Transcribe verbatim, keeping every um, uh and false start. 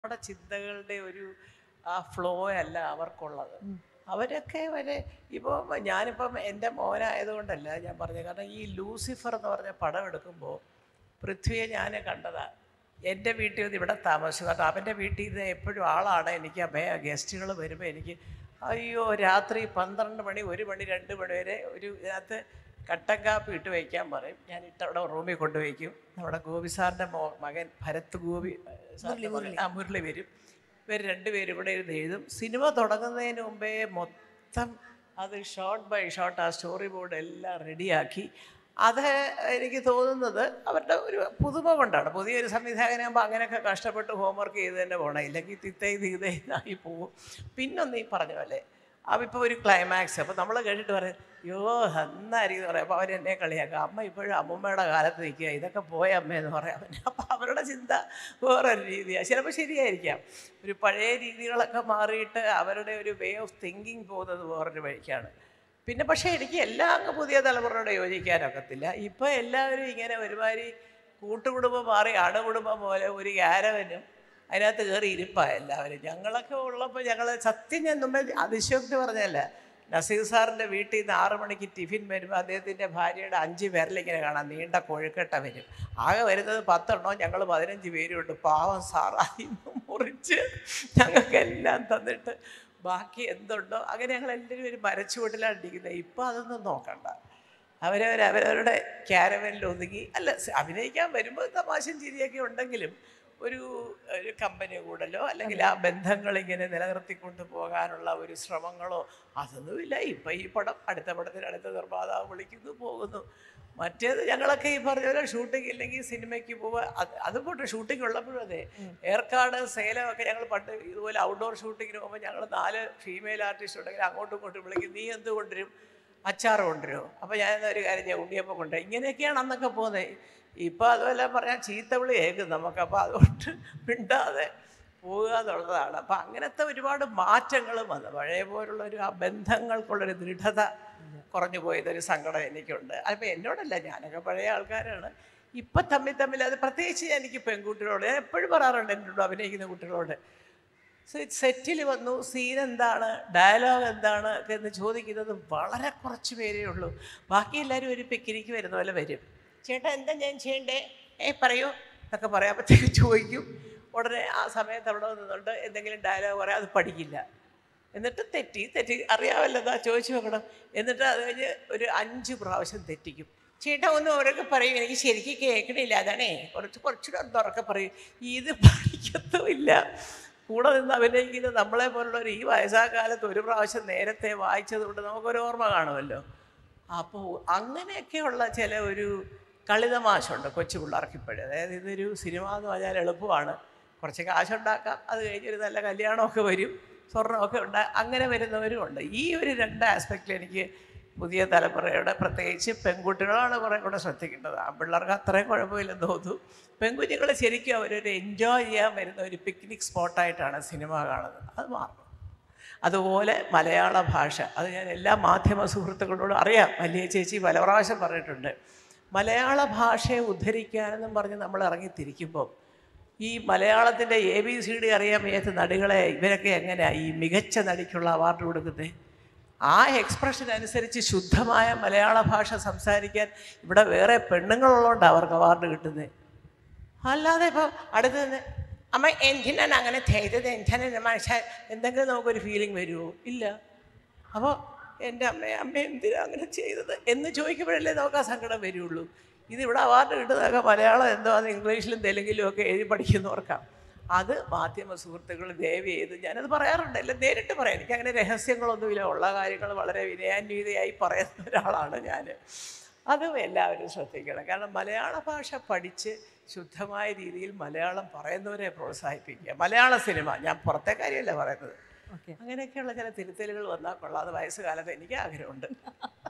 നമ്മുടെ ചിന്തകളുടെ ഒരു ആ ഫ്ലോ അല്ല അവർക്കുള്ളത്. അവരൊക്കെ വരെ ഇപ്പോൾ ഞാനിപ്പം എൻ്റെ മോനായതുകൊണ്ടല്ല ഞാൻ പറഞ്ഞത്. കാരണം ഈ ലൂസിഫർ എന്ന് പറഞ്ഞ പടം എടുക്കുമ്പോൾ പൃഥ്വിയെ ഞാൻ കണ്ടതാണ്. എൻ്റെ വീട്ടിൽ നിന്ന് ഇവിടെ താമസിച്ചു. കാരണം അവൻ്റെ വീട്ടിൽ നിന്ന് എപ്പോഴും ആളാണ്. എനിക്ക് അഭയ ഗസ്റ്റുകൾ വരുമ്പോൾ എനിക്ക് അയ്യോ രാത്രി പന്ത്രണ്ട് മണി ഒരു മണി രണ്ട് മണി വരെ ഒരു ഇതിനകത്ത് കട്ടൻ കാപ്പി ഇട്ട് വയ്ക്കാൻ പറയും. ഞാൻ ഇട്ട് അവിടെ റൂമിൽ കൊണ്ടുവയ്ക്കും. നമ്മുടെ ഗോപി സാറിൻ്റെ മോ മകൻ ഭരത് ഗോപി സാറിൻ്റെ മകൻ ആ മുരളി വരും. ഇവർ രണ്ടുപേരും ഇവിടെ ഇരുന്ന് എഴുതും. സിനിമ തുടങ്ങുന്നതിന് മുമ്പേ മൊത്തം അത് ഷോട്ട് ബൈ ഷോട്ട് ആ സ്റ്റോറി ബോർഡ് എല്ലാം റെഡിയാക്കി. അത് എനിക്ക് തോന്നുന്നത് അവരുടെ ഒരു പുതുമ കൊണ്ടാണ്. പുതിയൊരു സംവിധായകനാകുമ്പോൾ അങ്ങനെയൊക്കെ കഷ്ടപ്പെട്ട് ഹോംവർക്ക് ചെയ്ത് തന്നെ പോകണം. ഇല്ലെങ്കിൽ തിത്തൈ തീതൈന്നായി പോകും. പിന്നൊന്ന് ഈ പറഞ്ഞ പോലെ അപ്പം ഇപ്പോൾ ഒരു ക്ലൈമാക്സ് അപ്പോൾ നമ്മൾ കേട്ടിട്ട് പറയും യോ എന്നായിരിക്കും പറയാം. അപ്പോൾ അവരെന്നെ കളിയാക്കുക. അമ്മ ഇപ്പോഴും അമ്മൂമ്മയുടെ കാലത്ത് നിൽക്കുക, ഇതൊക്കെ പോയ അമ്മയെന്ന് പറയാം. അപ്പോൾ അവരുടെ ചിന്ത വേറൊരു രീതിയാണ്. ചിലപ്പോൾ ശരിയായിരിക്കാം. ഒരു പഴയ രീതികളൊക്കെ മാറിയിട്ട് അവരുടെ ഒരു വേ ഓഫ് തിങ്കിങ് പോകുന്നത് വേറൊരു വഴിക്കാണ്. പിന്നെ പക്ഷേ എനിക്ക് എല്ലാം അങ്ങ് പുതിയ തലമുറയോട് യോജിക്കാനൊക്കത്തില്ല. ഇപ്പോൾ എല്ലാവരും ഇങ്ങനെ ഒരുമാതിരി കൂട്ടുകുടുംബം മാറി അണുകുടുംബം പോലെ ഒരു ക്യാരവനും അതിനകത്ത് കയറി ഇരിപ്പാണ് എല്ലാവരും. ഞങ്ങളൊക്കെ ഉള്ളപ്പോൾ ഞങ്ങൾ സത്യം ഞാൻ മുമ്പേ അതിശയോക്തി പറഞ്ഞല്ല. നസീർ സാറിൻ്റെ വീട്ടിൽ നിന്ന് ആറു മണിക്ക് ടിഫിൻ വരുമ്പോൾ അദ്ദേഹത്തിൻ്റെ ഭാര്യയുടെ അഞ്ച് പേരിലിങ്ങനെ കാണാം നീണ്ട കൊഴുക്കട്ട വരും. ആകെ വരുന്നത് പത്തെണ്ണോ, ഞങ്ങൾ പതിനഞ്ച് പേരുണ്ട്. പാവം സാർ അതിന്ന് മുറിച്ച് ഞങ്ങൾക്കെല്ലാം തന്നിട്ട് ബാക്കി എന്തുണ്ടോ അങ്ങനെ ഞങ്ങൾ എല്ലാവരും ഒരു മരച്ചുവട്ടിലാണ് ഇരിക്കുന്നത്. ഇപ്പോൾ അതൊന്നും നോക്കണ്ട. അവരവർ അവരവരുടെ ക്യാരവനിൽ ഒതുങ്ങി അല്ല അഭിനയിക്കാൻ വരുമ്പോൾ തമാശയും ചിരിയൊക്കെ ഉണ്ടെങ്കിലും ഒരു ഒരു കമ്പനി കൂടലോ അല്ലെങ്കിൽ ആ ബന്ധങ്ങളിങ്ങനെ നിലനിർത്തിക്കൊണ്ട് പോകാനുള്ള ഒരു ശ്രമങ്ങളോ അതൊന്നുമില്ല. ഇപ്പം ഈ പടം അടുത്ത പടത്തിന് അടുത്ത നിർമ്മാതാവ് വിളിക്കുന്നു പോകുന്നു. മറ്റേത് ഞങ്ങളൊക്കെ ഈ പറഞ്ഞ പോലെ ഷൂട്ടിംഗ് ഇല്ലെങ്കിൽ സിനിമയ്ക്ക് പോവുക. അത് അതുപോട്ടെ ഷൂട്ടിംഗ് ഉള്ളപ്പോഴും അതെ. ഏർക്കാട് സേലമൊക്കെ ഞങ്ങൾ പണ്ട് ഇതുപോലെ ഔട്ട്ഡോർ ഷൂട്ടിങ്ങിന് പോകുമ്പോൾ ഞങ്ങൾ നാല് ഫീമെയിൽ ആർട്ടിസ്റ്റ് ഉണ്ടെങ്കിൽ അങ്ങോട്ടും ഇങ്ങോട്ടും വിളിക്കും. നീ എന്ത് കൊണ്ടുവരും? അച്ചാറ് കൊണ്ടുവരുമോ? അപ്പോൾ ഞാൻ ഒരു കാര്യം ഞാൻ ഉണ്ണിയപ്പം കൊണ്ടുവരും. ഇങ്ങനെയൊക്കെയാണ് അന്നൊക്കെ പോകുന്നത്. ഇപ്പോൾ അതുപോലെ പറഞ്ഞാൽ ചീത്തവിളി കേൾക്കും നമുക്ക്. അപ്പോൾ അതുകൊണ്ട് മിണ്ടാതെ പോവുക എന്നുള്ളതാണ്. അപ്പം അങ്ങനത്തെ ഒരുപാട് മാറ്റങ്ങളും വന്നു. പഴയ പോലുള്ളൊരു ആ ബന്ധങ്ങൾക്കുള്ളൊരു ദൃഢത കുറഞ്ഞു പോയതൊരു സങ്കടം എനിക്കുണ്ട്. അപ്പം എന്നോടല്ല, ഞാനൊക്കെ പഴയ ആൾക്കാരാണ്. ഇപ്പം തമ്മിൽ തമ്മിൽ അത് പ്രത്യേകിച്ച് എനിക്ക് പെൺകുട്ടികളോട് ഞാൻ എപ്പോഴും പറയാറുണ്ട് എന്നോട് അഭിനയിക്കുന്ന കുട്ടികളോട് സെറ്റിൽ വന്നു സീൻ എന്താണ് ഡയലോഗ് എന്താണ് എന്ന് ചോദിക്കുന്നത് വളരെ കുറച്ച് പേരേ ഉള്ളൂ. ബാക്കി എല്ലാവരും ഒരു പിക്നിക്ക് വരുന്ന പോലെ വരും. ചേട്ടാ എന്താ ഞാൻ ചെയ്യണ്ടേ? ഏ പറയൂ എന്നൊക്കെ പറയാമ്പത്തേക്ക് ചോദിക്കും. ഉടനെ ആ സമയത്ത് അവിടെ നിന്നുകൊണ്ട് എന്തെങ്കിലും ഡയലോഗ് പറയാം. അത് പഠിക്കില്ല. എന്നിട്ട് തെറ്റി തെറ്റി അറിയാമല്ലോ ചോദിച്ചു നോക്കണം. എന്നിട്ട് അത് കഴിഞ്ഞ് ഒരു അഞ്ച് പ്രാവശ്യം തെറ്റിക്കും. ചേട്ടാ ഒന്നും ഓരോക്കെ പറയും, എനിക്ക് ശരിക്കും കേൾക്കണില്ല, അതാണേ കുറച്ച് കുറച്ചുകൂടെ തുറക്കെ പറയും. ഇത് പഠിക്കത്തുമില്ല. കൂടെ നിന്ന് അഭിനയിക്കുന്നത് നമ്മളെ പോലുള്ളവർ ഈ വയസ്സാ കാലത്ത് ഒരു പ്രാവശ്യം നേരത്തെ വായിച്ചത് കൊണ്ട് നമുക്കൊരു ഓർമ്മ കാണുമല്ലോ. അപ്പോൾ അങ്ങനെയൊക്കെയുള്ള ചില ഒരു കളിതമാശുണ്ട് കൊച്ചു പിള്ളേർക്ക് ഇപ്പോഴും. അതായത് ഇതൊരു സിനിമ എന്ന് പറഞ്ഞാൽ എളുപ്പമാണ്, കുറച്ച് കാശുണ്ടാക്കാം, അത് കഴിഞ്ഞൊരു നല്ല കല്യാണമൊക്കെ വരും, സ്വർണ്ണമൊക്കെ ഉണ്ടാ അങ്ങനെ വരുന്നവരും ഉണ്ട്. ഈ ഒരു രണ്ട് ആസ്പെക്റ്റിൽ എനിക്ക് പുതിയ തലമുറയുടെ പ്രത്യേകിച്ച് പെൺകുട്ടികളാണ് കുറേ കൂടെ ശ്രദ്ധിക്കേണ്ടത്. ആ പിള്ളേർക്ക് അത്രയും കുഴപ്പമില്ലെന്ന് തോന്നുന്നു. പെൺകുഞ്ഞുങ്ങൾ ശരിക്കും അവരൊരു എൻജോയ് ചെയ്യാൻ വരുന്ന ഒരു പിക്നിക് സ്പോട്ടായിട്ടാണ് സിനിമ കാണുന്നത്. അത് മാറും. അതുപോലെ മലയാള ഭാഷ, അത് ഞാൻ എല്ലാ മാധ്യമ സുഹൃത്തുക്കളോടും അറിയാം. വലിയ ചേച്ചി പല പ്രാവശ്യം പറഞ്ഞിട്ടുണ്ട്. മലയാള ഭാഷയെ ഉദ്ധരിക്കാനെന്നും പറഞ്ഞ് നമ്മൾ ഇറങ്ങിത്തിരിക്കുമ്പം ഈ മലയാളത്തിൻ്റെ എ ബി സി ഡി അറിയാൻ വയ്യാത്ത നടികളെ ഇവരൊക്കെ എങ്ങനെയാണ് ഈ മികച്ച നടിക്കുള്ള അവാർഡ് കൊടുക്കുന്നത്? ആ എക്സ്പ്രഷൻ അനുസരിച്ച് ശുദ്ധമായ മലയാള ഭാഷ സംസാരിക്കാൻ ഇവിടെ വേറെ പെണ്ണുങ്ങളുള്ളതുകൊണ്ട് അവർക്ക് അവാർഡ് കിട്ടുന്നത്. അല്ലാതെ ഇപ്പോൾ അടുത്ത് നിന്ന് അമ്മ എന്തിനാണ് അങ്ങനെ ചെയ്തത്, എന്തിനാണ് മനുഷ്യൻ എന്തെങ്കിലും നമുക്കൊരു ഫീലിംഗ് വരുമോ? ഇല്ല. അപ്പോൾ എൻ്റെ അമ്മ അമ്മ എന്തിനാണ് അങ്ങനെ ചെയ്തത് എന്ന് ചോദിക്കുമ്പോഴല്ലേ നമുക്ക് ആ സങ്കടം വരുള്ളൂ. ഇതിവിടെ അവാർഡ് കിട്ടുന്നതൊക്കെ മലയാളം എന്തോ അത് ഇംഗ്ലീഷിലും തെലുങ്കിലും ഒക്കെ എഴുതി പഠിക്കുന്നവർക്കാം. അത് മാധ്യമ സുഹൃത്തുക്കൾ ദയവ് ചെയ്ത് ഞാനത് പറയാറുണ്ട്, എല്ലാം നേരിട്ട് പറയാം. എനിക്കങ്ങനെ രഹസ്യങ്ങളൊന്നുമില്ല, ഉള്ള കാര്യങ്ങൾ വളരെ വിനയാന്വിതയായി പറയുന്ന ഒരാളാണ് ഞാൻ. അതും എല്ലാവരും ശ്രദ്ധിക്കണം. കാരണം മലയാള ഭാഷ പഠിച്ച് ശുദ്ധമായ രീതിയിൽ മലയാളം പറയുന്നവരെ പ്രോത്സാഹിപ്പിക്കുക. മലയാള സിനിമ, ഞാൻ പുറത്തെ കാര്യമല്ല പറയുന്നത്. അങ്ങനെയൊക്കെയുള്ള ചില തിരുത്തലുകൾ വന്നാൽ കൊള്ളാതെ വയസ്സുകാലത്ത് എനിക്ക് ആഗ്രഹമുണ്ട്.